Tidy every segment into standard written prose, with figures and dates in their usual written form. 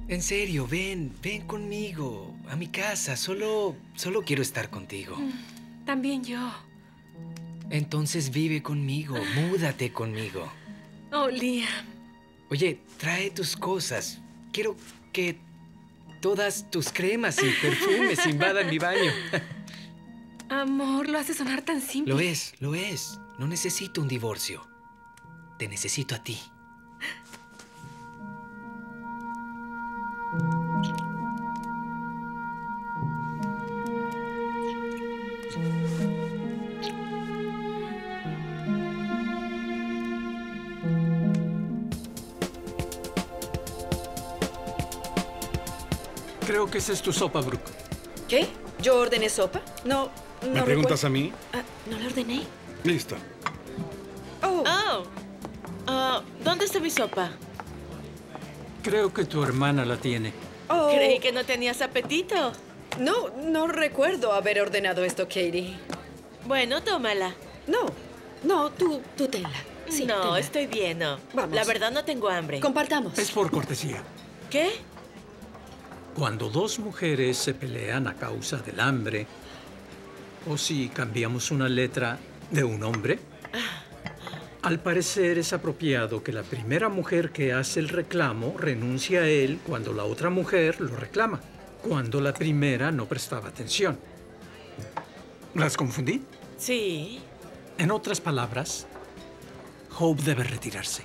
En serio, ven conmigo a mi casa. Solo quiero estar contigo. También yo. Entonces vive conmigo, múdate conmigo. Oh, Liam. Oye, trae tus cosas. Quiero que todas tus cremas y perfumes invadan mi baño. Amor, lo hace sonar tan simple. Lo es. No necesito un divorcio. Te necesito a ti. Creo que esa es tu sopa, Brooke. ¿Qué? ¿Yo ordené sopa? No ¿Me preguntas recuerdo. a mí? ¿No la ordené? Listo. ¿Dónde está mi sopa? Creo que tu hermana la tiene. Creí que no tenías apetito. No recuerdo haber ordenado esto, Katie. Bueno, tómala. No, tú tenla. Sí, no, tenla. estoy bien, no. Vamos. La verdad no tengo hambre. Compartamos. Es por cortesía. ¿Qué? Cuando dos mujeres se pelean a causa del hambre, o si cambiamos una letra de un hombre, al parecer es apropiado que la primera mujer que hace el reclamo renuncie a él cuando la otra mujer lo reclama, cuando la primera no prestaba atención. ¿Las confundí? Sí. En otras palabras, Hope debe retirarse.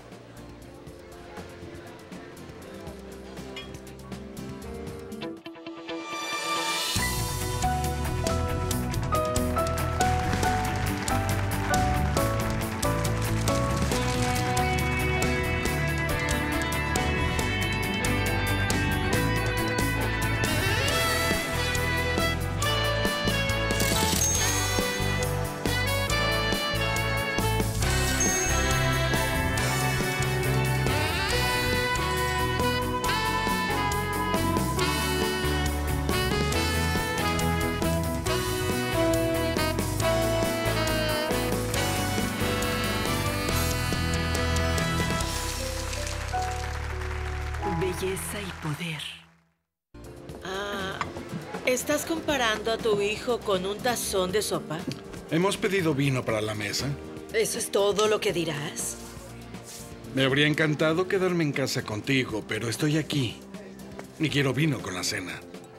Belleza y poder. ¿Estás comparando a tu hijo con un tazón de sopa? ¿Hemos pedido vino para la mesa? ¿Eso es todo lo que dirás? Me habría encantado quedarme en casa contigo, pero estoy aquí. Y quiero vino con la cena.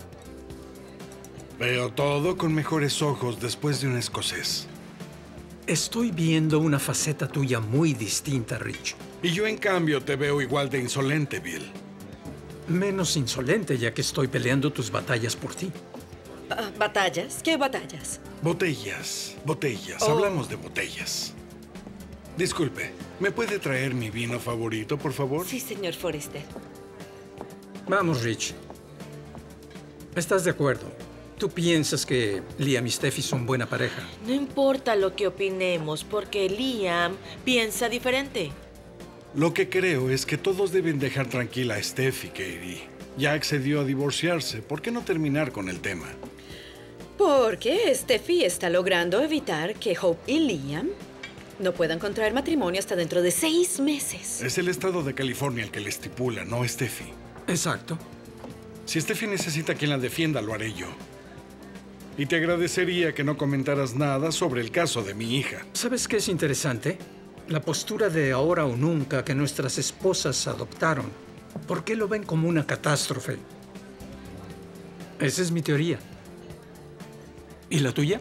Veo todo con mejores ojos después de un escocés. Estoy viendo una faceta tuya muy distinta, Rich. Y yo, en cambio, te veo igual de insolente, Bill. Menos insolente, ya que estoy peleando tus batallas por ti. ¿Batallas? ¿Qué batallas? Botellas. Oh. Hablamos de botellas. Disculpe, ¿me puede traer mi vino favorito, por favor? Sí, señor Forrester. Vamos, Rich. ¿Estás de acuerdo? ¿Tú piensas que Liam y Steffi son buena pareja? No importa lo que opinemos, porque Liam piensa diferente. Lo que creo es que todos deben dejar tranquila a Steffi, Katie. Ya accedió a divorciarse. ¿Por qué no terminar con el tema? Porque Steffi está logrando evitar que Hope y Liam no puedan contraer matrimonio hasta dentro de 6 meses. Es el estado de California el que le estipula, no Steffi. Exacto. Si Steffi necesita quien la defienda, lo haré yo. Y te agradecería que no comentaras nada sobre el caso de mi hija. ¿Sabes qué es interesante? La postura de ahora o nunca que nuestras esposas adoptaron. ¿Por qué lo ven como una catástrofe? Esa es mi teoría. ¿Y la tuya?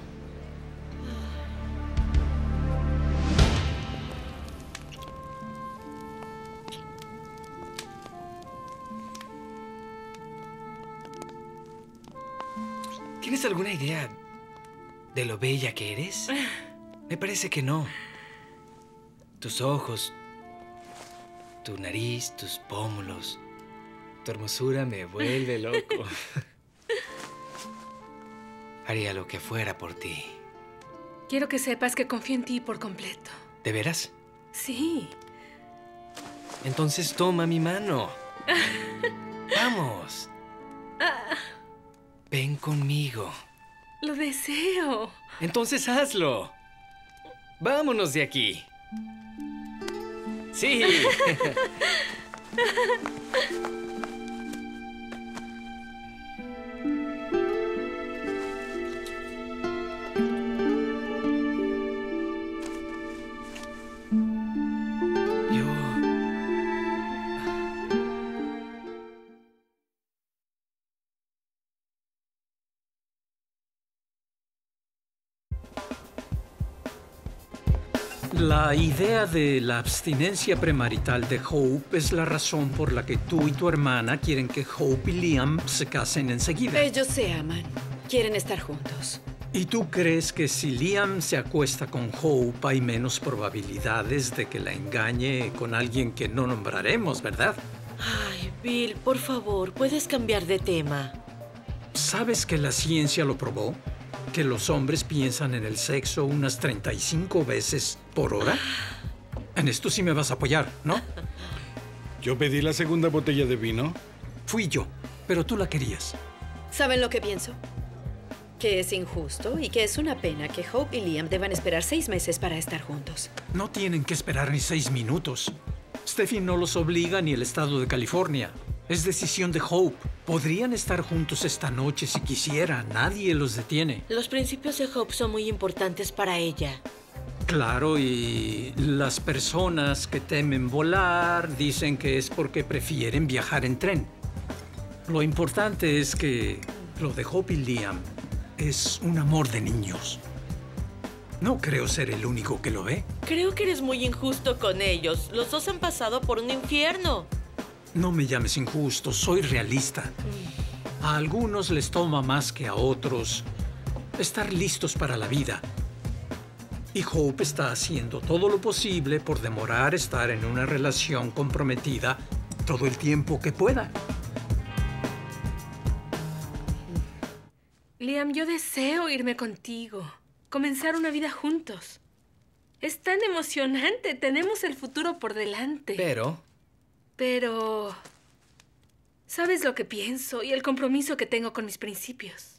¿Tienes alguna idea de lo bella que eres? Me parece que no. Tus ojos, tu nariz, tus pómulos, tu hermosura me vuelve loco. Haría lo que fuera por ti. Quiero que sepas que confío en ti por completo. ¿De veras? Sí. Entonces toma mi mano. Vamos. Ven conmigo. Lo deseo. Entonces hazlo. Vámonos de aquí. Sí. La idea de la abstinencia premarital de Hope es la razón por la que tú y tu hermana quieren que Hope y Liam se casen enseguida. Ellos se aman. Quieren estar juntos. ¿Y tú crees que si Liam se acuesta con Hope hay menos probabilidades de que la engañe con alguien que no nombraremos, verdad? Ay, Bill, por favor, ¿puedes cambiar de tema? ¿Sabes que la ciencia lo probó? Que los hombres piensan en el sexo unas 35 veces por hora. En esto sí me vas a apoyar, ¿no? Yo pedí la segunda botella de vino. Fui yo, pero tú la querías. ¿Saben lo que pienso? Que es injusto y que es una pena que Hope y Liam deban esperar 6 meses para estar juntos. No tienen que esperar ni 6 minutos. Steffi no los obliga ni el estado de California. Es decisión de Hope. Podrían estar juntos esta noche si quisiera. Nadie los detiene. Los principios de Hope son muy importantes para ella. Claro, y las personas que temen volar dicen que es porque prefieren viajar en tren. Lo importante es que lo de Hope y Liam es un amor de niños. No creo ser el único que lo ve. Creo que eres muy injusto con ellos. Los dos han pasado por un infierno. No me llames injusto, soy realista. A algunos les toma más que a otros estar listos para la vida. Y Hope está haciendo todo lo posible por demorar estar en una relación comprometida todo el tiempo que pueda. Liam, yo deseo irme contigo. Comenzar una vida juntos. Es tan emocionante. Tenemos el futuro por delante. Pero... ¿sabes lo que pienso y el compromiso que tengo con mis principios?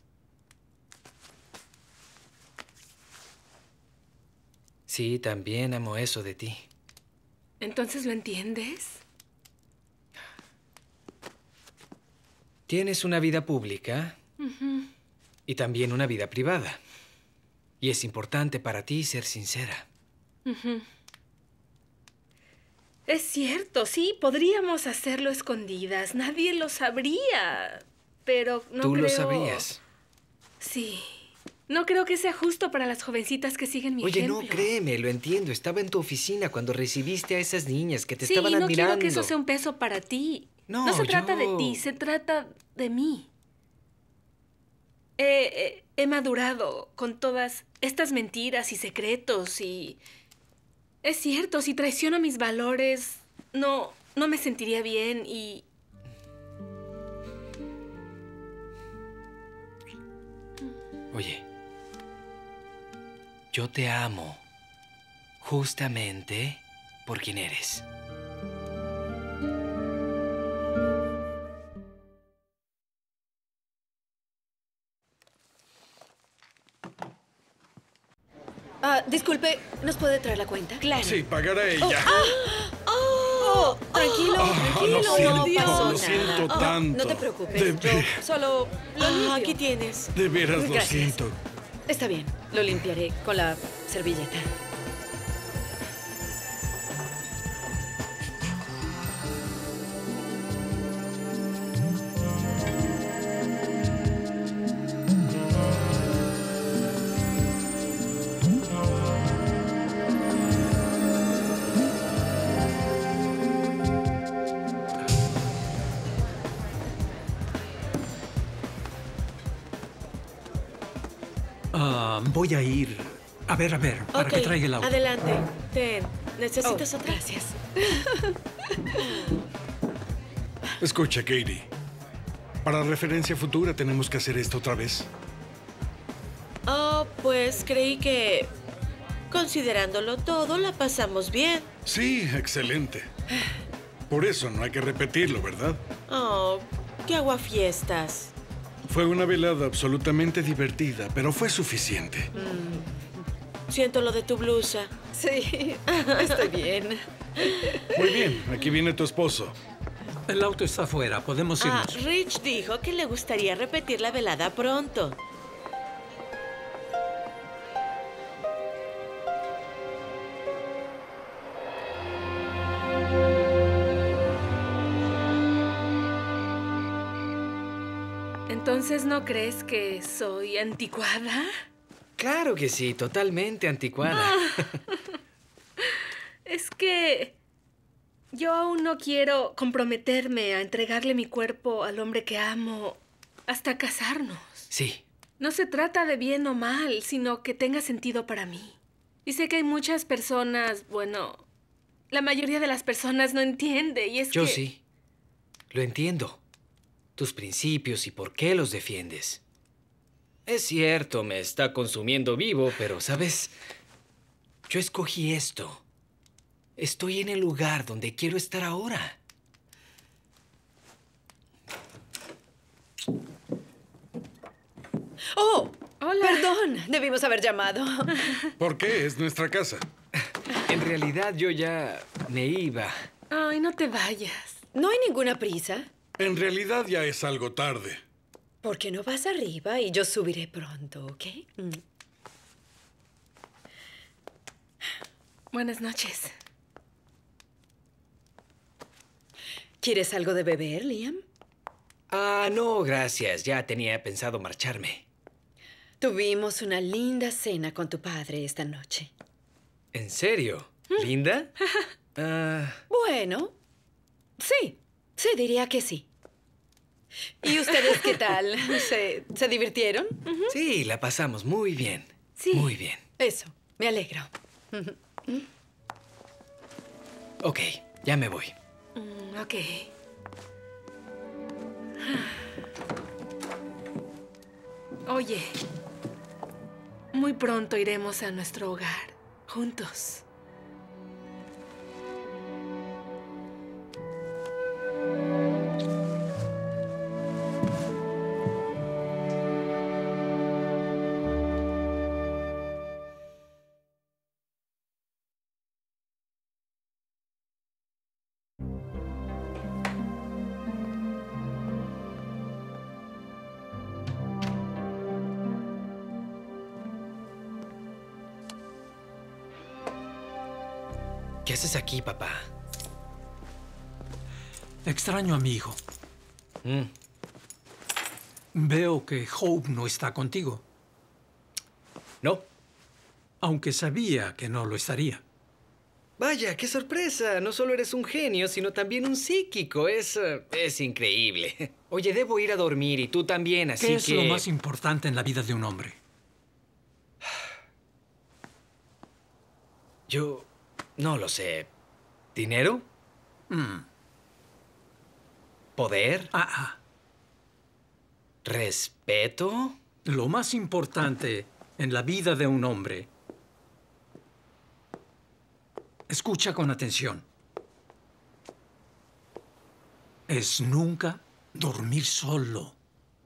Sí, también amo eso de ti. ¿Entonces lo entiendes? Tienes una vida pública y también una vida privada. Y es importante para ti ser sincera. Es cierto, sí, podríamos hacerlo escondidas. Nadie lo sabría. Pero no Tú creo... lo sabrías. Sí. No creo que sea justo para las jovencitas que siguen mi ejemplo. Oye, no, créeme, lo entiendo. Estaba en tu oficina cuando recibiste a esas niñas que te Sí, estaban no admirando. quiero que eso sea un peso para ti. No, No se trata de yo- ti, se trata de mí. He madurado con todas estas mentiras y secretos y... Es cierto, si traiciono mis valores, no me sentiría bien y... Oye, yo te amo justamente por quien eres. Disculpe, ¿nos puede traer la cuenta? Claro. Sí, pagará ella. Tranquilo, tranquilo, lo siento, no pasó lo nada. siento tanto. No te preocupes, De yo ve- solo lo limpio. Aquí tienes. De veras lo Gracias. siento. Está bien, lo limpiaré con la servilleta. Voy a ir. A ver, para Ok, que traiga el auto. adelante. Ten. ¿Necesitas otra? Gracias. Escucha, Katie. Para referencia futura tenemos que hacer esto otra vez. Oh, pues creí que, considerándolo todo, la pasamos bien. Sí, excelente. Por eso no hay que repetirlo, ¿verdad? Oh, qué aguafiestas. Fue una velada absolutamente divertida, pero fue suficiente. Siento lo de tu blusa. Sí, estoy bien. Muy bien, aquí viene tu esposo. El auto está afuera, podemos irnos. Rich dijo que le gustaría repetir la velada pronto. ¿Entonces no crees que soy anticuada? Claro que sí, totalmente anticuada. Es que yo aún no quiero comprometerme a entregarle mi cuerpo al hombre que amo hasta casarnos. Sí. No se trata de bien o mal, sino que tenga sentido para mí. Y sé que hay muchas personas, bueno, la mayoría de las personas no entiende y es Yo sí. Lo entiendo. Tus principios y por qué los defiendes. Es cierto, me está consumiendo vivo, pero, ¿sabes? Yo escogí esto. Estoy en el lugar donde quiero estar ahora. ¡Oh! Hola. Perdón, debimos haber llamado. ¿Por qué? Es nuestra casa. En realidad yo ya me iba. Ay, no te vayas. ¿No hay ninguna prisa? En realidad ya es algo tarde. ¿Por qué no vas arriba y yo subiré pronto, ok? Buenas noches. ¿Quieres algo de beber, Liam? Ah, no, gracias. Ya tenía pensado marcharme. Tuvimos una linda cena con tu padre esta noche. ¿En serio? ¿Linda? Bueno, sí, diría que sí. ¿Y ustedes qué tal? ¿Se divirtieron? Sí, la pasamos muy bien. Sí. Muy bien. Eso, me alegro. Ok, ya me voy. Ok. Oye, muy pronto iremos a nuestro hogar, juntos. ¿Qué haces aquí, papá? Extraño a mi hijo. Mm. Veo que Hope no está contigo, No. aunque sabía que no lo estaría. Vaya, qué sorpresa. No solo eres un genio, sino también un psíquico. Es increíble. Oye, debo ir a dormir y tú también, así que... ¿Qué es lo más importante en la vida de un hombre? Yo no lo sé. ¿Dinero? ¿Poder? ¿Respeto? Lo más importante en la vida de un hombre. Escucha con atención. Es nunca dormir solo.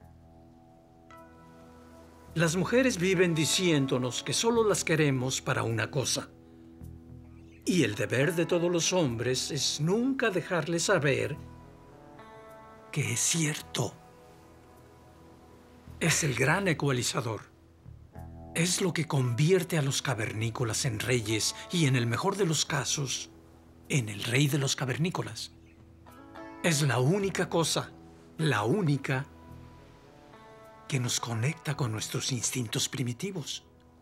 Las mujeres viven diciéndonos que solo las queremos para una cosa. Y el deber de todos los hombres es nunca dejarles saber que es cierto. Es el gran ecualizador. Es lo que convierte a los cavernícolas en reyes y, en el mejor de los casos, en el rey de los cavernícolas. Es la única cosa, la única, que nos conecta con nuestros instintos primitivos.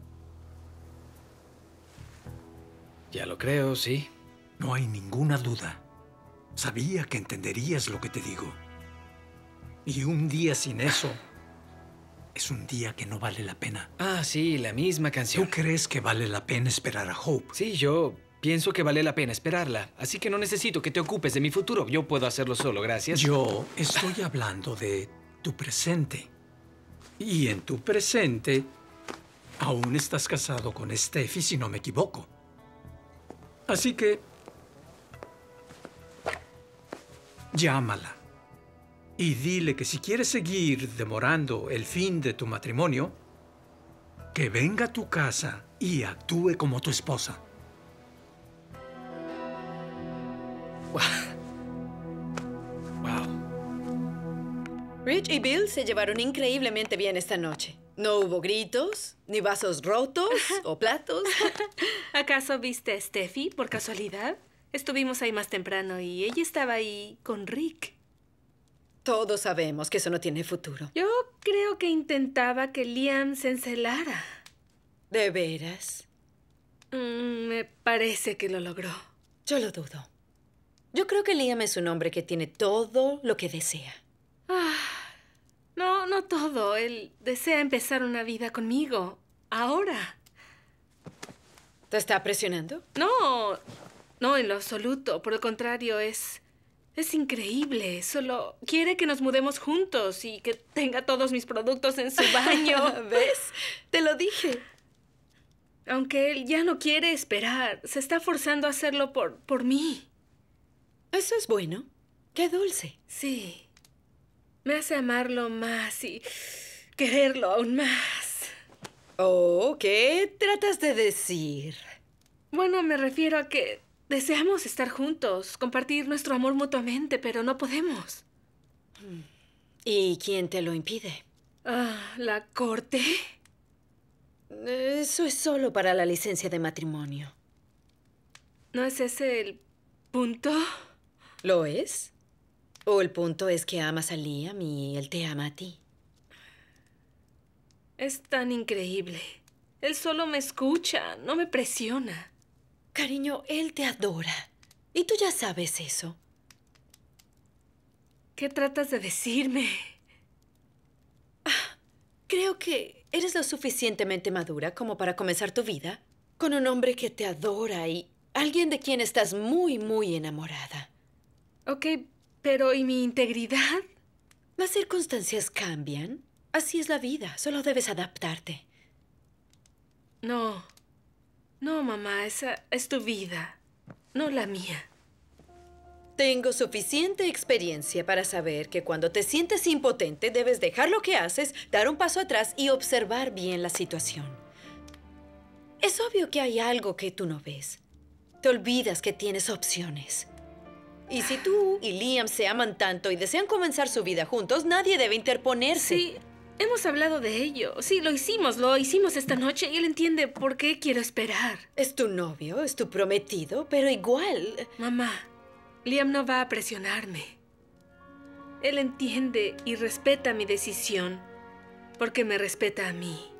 Ya lo creo, sí. No hay ninguna duda. Sabía que entenderías lo que te digo. Y un día sin eso es un día que no vale la pena. Ah, sí, la misma canción. ¿Tú crees que vale la pena esperar a Hope? Sí, yo pienso que vale la pena esperarla. Así que no necesito que te ocupes de mi futuro. Yo puedo hacerlo solo, gracias. Yo estoy hablando de tu presente. Y en tu presente, aún estás casado con Steffi, si no me equivoco. Así que... llámala. Y dile que si quieres seguir demorando el fin de tu matrimonio, que venga a tu casa y actúe como tu esposa. Wow. Rich y Bill se llevaron increíblemente bien esta noche. No hubo gritos, ni vasos rotos o platos. ¿Acaso viste a Steffi por casualidad? Estuvimos ahí más temprano y ella estaba ahí con Rick. Todos sabemos que eso no tiene futuro. Yo creo que intentaba que Liam se encelara. ¿De veras? Me parece que lo logró. Yo lo dudo. Yo creo que Liam es un hombre que tiene todo lo que desea. No todo. Él desea empezar una vida conmigo. Ahora. ¿Te está presionando? No, en lo absoluto. Por el contrario, es increíble. Solo quiere que nos mudemos juntos y que tenga todos mis productos en su baño. ¿Ves? Te lo dije. Aunque él ya no quiere esperar, se está forzando a hacerlo por mí. Eso es bueno. Qué dulce. Sí. Me hace amarlo más y quererlo aún más. Oh, ¿qué tratas de decir? Bueno, me refiero a que deseamos estar juntos, compartir nuestro amor mutuamente, pero no podemos. ¿Y quién te lo impide? ¿La corte? Eso es solo para la licencia de matrimonio. ¿No es ese el punto? ¿Lo es? ¿O el punto es que amas a Liam y él te ama a ti? Es tan increíble. Él solo me escucha, no me presiona. Cariño, él te adora. Y tú ya sabes eso. ¿Qué tratas de decirme? Creo que eres lo suficientemente madura como para comenzar tu vida con un hombre que te adora y alguien de quien estás muy, muy enamorada. Ok, pero ¿y mi integridad? Las circunstancias cambian. Así es la vida. Solo debes adaptarte. No, mamá. Esa es tu vida, no la mía. Tengo suficiente experiencia para saber que cuando te sientes impotente debes dejar lo que haces, dar un paso atrás y observar bien la situación. Es obvio que hay algo que tú no ves. Te olvidas que tienes opciones. Y si tú y Liam se aman tanto y desean comenzar su vida juntos, nadie debe interponerse. Sí, hemos hablado de ello. Sí, lo hicimos esta noche y él entiende por qué quiero esperar. Es tu novio, es tu prometido, pero igual... Mamá, Liam no va a presionarme. Él entiende y respeta mi decisión porque me respeta a mí.